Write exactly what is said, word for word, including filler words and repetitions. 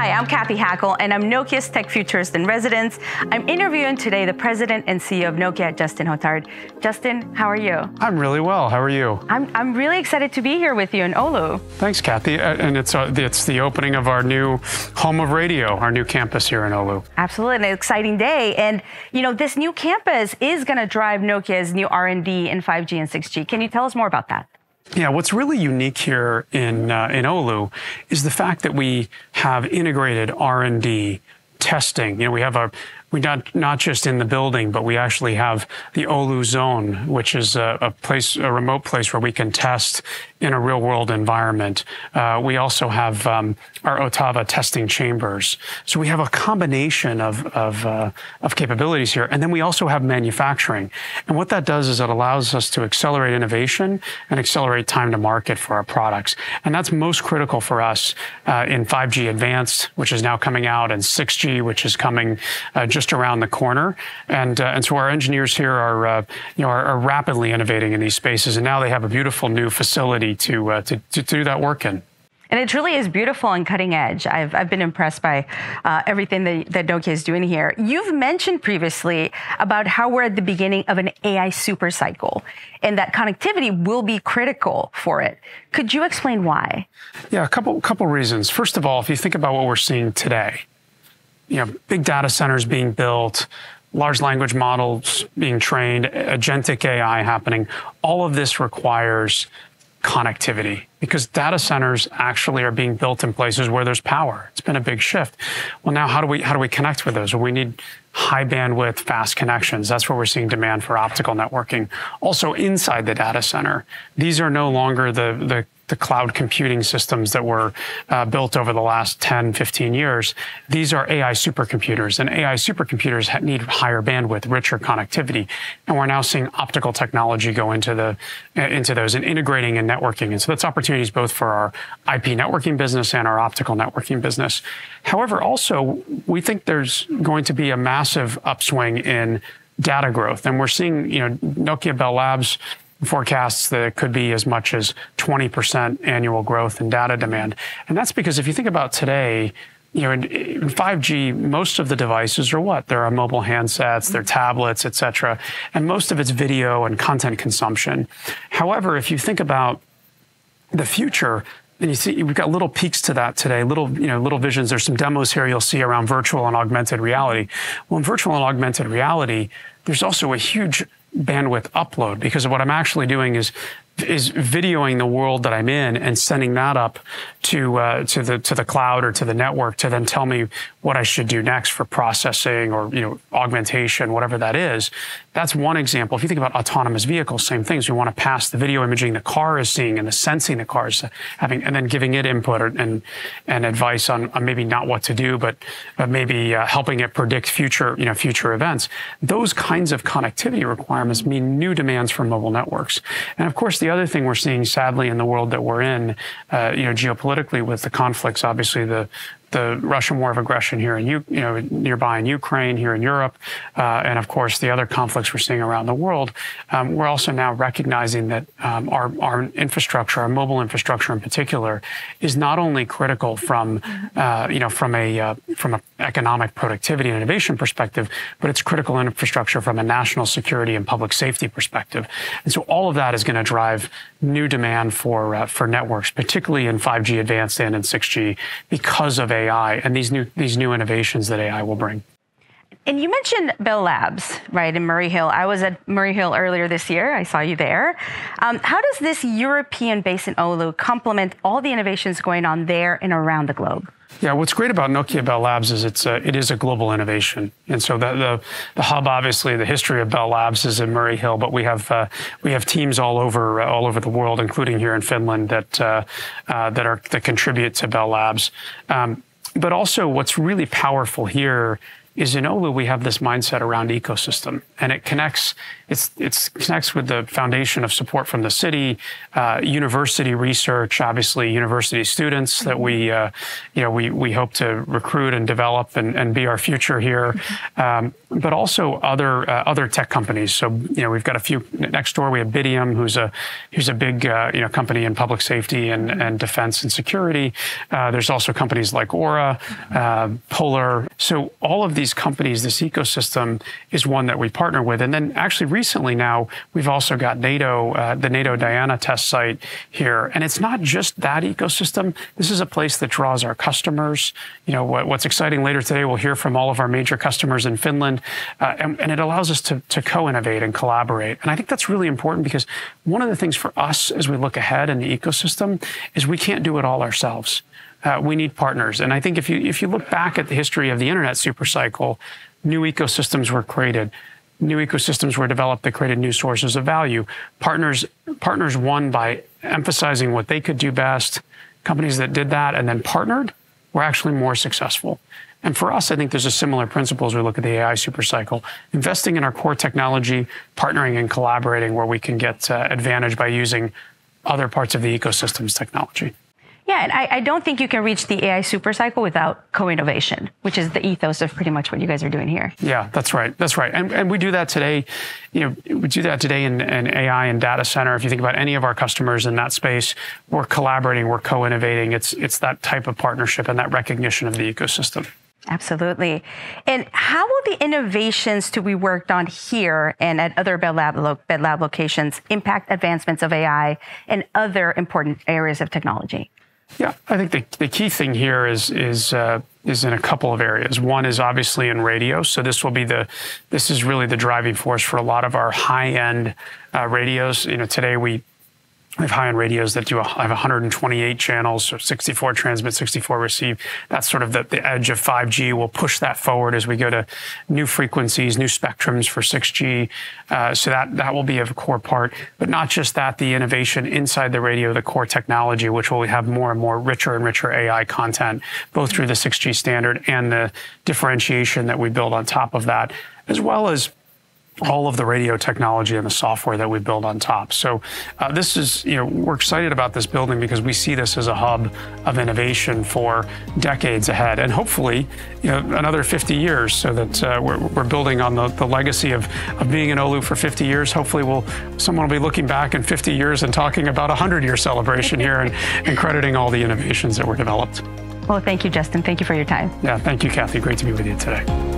Hi, I'm Cathy Hackl, and I'm Nokia's Tech Futurist in Residence. I'm interviewing today the president and C E O of Nokia, Justin Hotard. Justin, how are you? I'm really well. How are you? I'm, I'm really excited to be here with you in Oulu. Thanks, Cathy. Uh, and it's uh, it's the opening of our new home of radio, our new campus here in Oulu. Absolutely, an exciting day. And, you know, this new campus is going to drive Nokia's new R and D in five G and six G. Can you tell us more about that? Yeah, what's really unique here in uh, in Oulu is the fact that we have integrated R and D testing. You know, we have a we not not just in the building, but we actually have the Oulu zone, which is a, a place, a remote place where we can test in a real world environment. Uh, we also have um, our Ottava testing chambers. So we have a combination of of, uh, of capabilities here, and then we also have manufacturing. And what that does is it allows us to accelerate innovation and accelerate time to market for our products. And that's most critical for us uh, in five G Advanced, which is now coming out, and six G, which is coming uh, just around the corner. And uh, and so our engineers here are uh, you know are, are rapidly innovating in these spaces, and now they have a beautiful new facility to uh, to, to do that work in. And it truly is beautiful and cutting edge. I've, I've been impressed by uh, everything that, that Nokia is doing here. You've mentioned previously about how we're at the beginning of an A I supercycle and that connectivity will be critical for it. Could you explain why? Yeah, a couple, couple reasons. First of all, if you think about what we're seeing today, you know, big data centers being built, large language models being trained, agentic A I happening, all of this requires connectivity because data centers actually are being built in places where there's power. It's been a big shift. Well, now how do we how do we connect with those? Well, we need high bandwidth, fast connections. That's where we're seeing demand for optical networking. Also inside the data center, these are no longer the the the cloud computing systems that were uh, built over the last ten, fifteen years. These are A I supercomputers, and A I supercomputers need higher bandwidth, richer connectivity. And we're now seeing optical technology go into the into those and integrating and networking. And so that's opportunities both for our I P networking business and our optical networking business. However, also, we think there's going to be a massive upswing in data growth. And we're seeing, you know, Nokia Bell Labs forecasts that it could be as much as twenty percent annual growth in data demand. And that's because if you think about today, you know, in, in five G, most of the devices are what? They're mobile handsets, they're tablets, et cetera. And most of it's video and content consumption. However, if you think about the future, and you see, we've got little peaks to that today, little, you know, little visions. There's some demos here you'll see around virtual and augmented reality. Well, in virtual and augmented reality, there's also a huge bandwidth upload because what I'm actually doing is is videoing the world that I'm in and sending that up to uh, to the to the cloud or to the network to then tell me what I should do next for processing or you know augmentation, whatever that is. That's one example. If you think about autonomous vehicles, same things. We want to pass the video imaging the car is seeing and the sensing the car is having, and then giving it input or, and and advice on, on maybe not what to do, but, but maybe uh, helping it predict future you know future events. Those kinds of connectivity requirements mean new demands for mobile networks, and of course. The other thing we're seeing, sadly, in the world that we're in, uh, you know, geopolitically with the conflicts, obviously the the Russian war of aggression here in you know nearby in Ukraine, here in Europe, uh, and of course the other conflicts we're seeing around the world. Um, we're also now recognizing that um, our our infrastructure, our mobile infrastructure in particular, is not only critical from uh, you know from a uh, from an economic productivity and innovation perspective, but it's critical infrastructure from a national security and public safety perspective. And so all of that is going to drive new demand for uh, for networks, particularly in five G Advanced and in six G, because of A I and these new these new innovations that A I will bring. And you mentioned Bell Labs, right, in Murray Hill. I was at Murray Hill earlier this year. I saw you there. Um, how does this European base in Oulu complement all the innovations going on there and around the globe? Yeah, what's great about Nokia Bell Labs is it's a, it is a global innovation, and so the, the the hub, obviously, the history of Bell Labs is in Murray Hill, but we have uh, we have teams all over uh, all over the world, including here in Finland, that uh, uh, that are that contribute to Bell Labs. Um, but also, what's really powerful here is in Oulu, we have this mindset around ecosystem, and it connects, it's, it's connects with the foundation of support from the city, uh, university research, obviously university students that we, uh, you know, we, we hope to recruit and develop and, and be our future here, um, but also other, uh, other tech companies. So, you know, we've got a few next door. We have Bidium, who's a, who's a big, uh, you know, company in public safety and, and defense and security. Uh, there's also companies like Aura, uh, Polar. So all of these companies, this ecosystem is one that we partner with. And then actually recently now, we've also got NATO, uh, the NATO Diana test site here. And it's not just that ecosystem. This is a place that draws our customers. You know, what, what's exciting later today, we'll hear from all of our major customers in Finland. Uh, and, and it allows us to, to co-innovate and collaborate. And I think that's really important because one of the things for us as we look ahead in the ecosystem is we can't do it all ourselves. Uh, we need partners. And I think if you if you look back at the history of the internet supercycle, new ecosystems were created. New ecosystems were developed that created new sources of value. Partners, partners won by emphasizing what they could do best. Companies that did that and then partnered were actually more successful. And for us, I think there's a similar principle as we look at the A I supercycle. Investing in our core technology, partnering and collaborating where we can get uh, advantage by using other parts of the ecosystem's technology. Yeah, and I, I don't think you can reach the A I supercycle without co-innovation, which is the ethos of pretty much what you guys are doing here. Yeah, that's right. That's right. And, and we do that today. You know, we do that today in, in A I and data center. If you think about any of our customers in that space, we're collaborating, we're co-innovating. It's, it's that type of partnership and that recognition of the ecosystem. Absolutely. And how will the innovations to be worked on here and at other Bell Lab, lo- Bell Lab locations impact advancements of A I and other important areas of technology? Yeah, I think the, the key thing here is is uh, is in a couple of areas. One is obviously in radio. So this will be the this is really the driving force for a lot of our high end uh, radios. You know, today we. We have high-end radios that do a, have one hundred twenty-eight channels, so sixty-four transmit, sixty-four receive. That's sort of the, the edge of five G. We'll push that forward as we go to new frequencies, new spectrums for six G. Uh, so that, that will be a core part. But not just that, the innovation inside the radio, the core technology, which will have more and more richer and richer A I content, both through the six G standard and the differentiation that we build on top of that, as well as all of the radio technology and the software that we build on top. So uh, this is, you know, we're excited about this building because we see this as a hub of innovation for decades ahead, and hopefully, you know, another fifty years, so that uh, we're, we're building on the, the legacy of, of being in Oulu for fifty years. Hopefully we'll, someone will be looking back in fifty years and talking about a hundred year celebration here and, and crediting all the innovations that were developed. Well, thank you, Justin. Thank you for your time. Yeah, thank you, Kathy. Great to be with you today.